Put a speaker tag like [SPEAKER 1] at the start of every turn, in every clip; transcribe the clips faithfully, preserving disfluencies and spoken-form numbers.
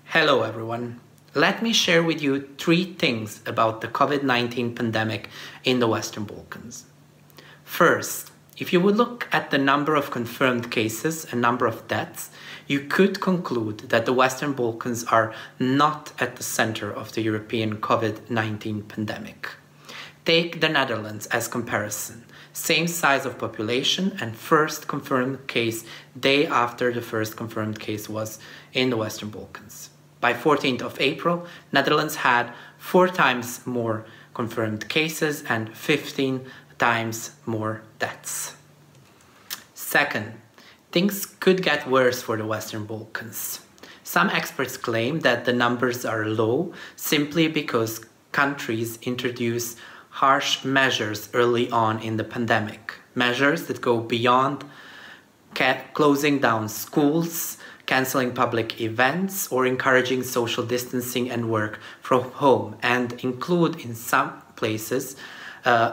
[SPEAKER 1] Hello everyone. Let me share with you three things about the COVID nineteen pandemic in the Western Balkans. First, if you would look at the number of confirmed cases and number of deaths, you could conclude that the Western Balkans are not at the center of the European COVID nineteen pandemic. Take the Netherlands as comparison. Same size of population and first confirmed case day after the first confirmed case was in the Western Balkans. By fourteenth of April, Netherlands had four times more confirmed cases and fifteen times more deaths. Second, things could get worse for the Western Balkans. Some experts claim that the numbers are low simply because countries introduce harsh measures early on in the pandemic. Measures that go beyond closing down schools, cancelling public events, or encouraging social distancing and work from home, and include in some places a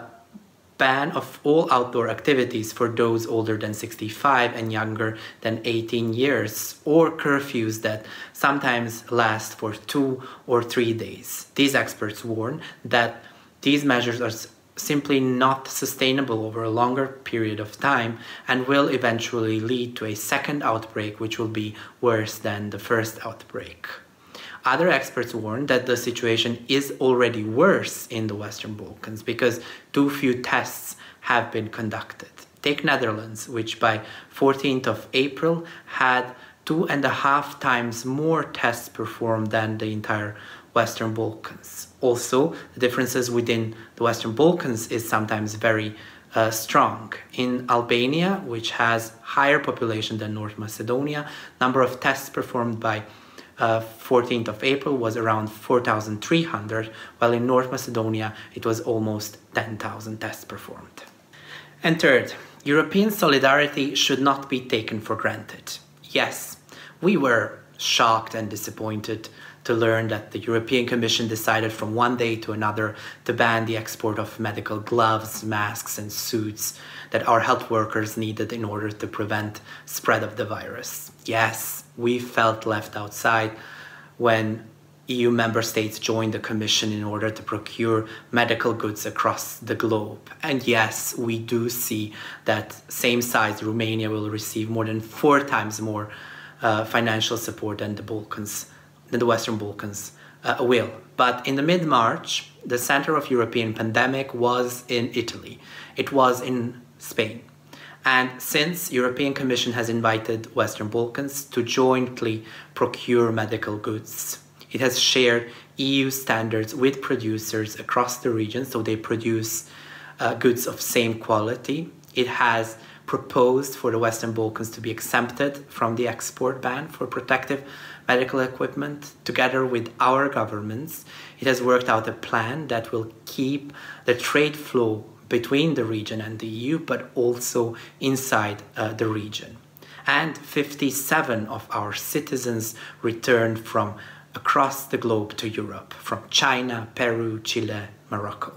[SPEAKER 1] ban of all outdoor activities for those older than sixty-five and younger than eighteen years, or curfews that sometimes last for two or three days. These experts warn that these measures are simply not sustainable over a longer period of time and will eventually lead to a second outbreak which will be worse than the first outbreak. Other experts warn that the situation is already worse in the Western Balkans because too few tests have been conducted. Take Netherlands, which by fourteenth of April had two and a half times more tests performed than the entire Western Balkans. Also, the differences within the Western Balkans is sometimes very uh, strong. In Albania, which has higher population than North Macedonia, number of tests performed by uh, fourteenth of April was around four thousand three hundred, while in North Macedonia it was almost ten thousand tests performed. And third, European solidarity should not be taken for granted. Yes, we were shocked and disappointed to learn that the European Commission decided from one day to another to ban the export of medical gloves, masks and suits that our health workers needed in order to prevent spread of the virus. Yes, we felt left outside when E U member states joined the Commission in order to procure medical goods across the globe. And yes, we do see that same-sized Romania will receive more than four times more uh, financial support than the Balkans than the Western Balkans uh, will. But in the mid-March, the center of European pandemic was in Italy. It was in Spain. And since European Commission has invited Western Balkans to jointly procure medical goods, it has shared E U standards with producers across the region, so they produce uh, goods of same quality. It has proposed for the Western Balkans to be exempted from the export ban for protective medical equipment. Together with our governments, it has worked out a plan that will keep the trade flow between the region and the E U, but also inside uh, the region. And fifty-seven of our citizens returned from across the globe to Europe, from China, Peru, Chile, Morocco.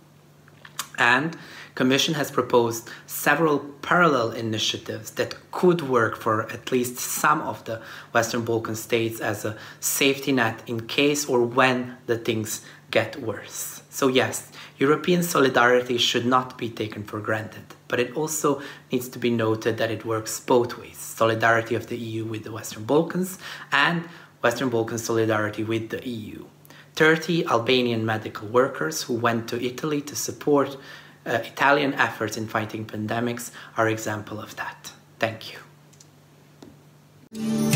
[SPEAKER 1] And Commission has proposed several parallel initiatives that could work for at least some of the Western Balkan states as a safety net in case or when the things get worse. So yes, European solidarity should not be taken for granted, but it also needs to be noted that it works both ways. Solidarity of the E U with the Western Balkans and Western Balkan solidarity with the E U. thirty Albanian medical workers who went to Italy to support Uh, Italian efforts in fighting pandemics are example of that. Thank you.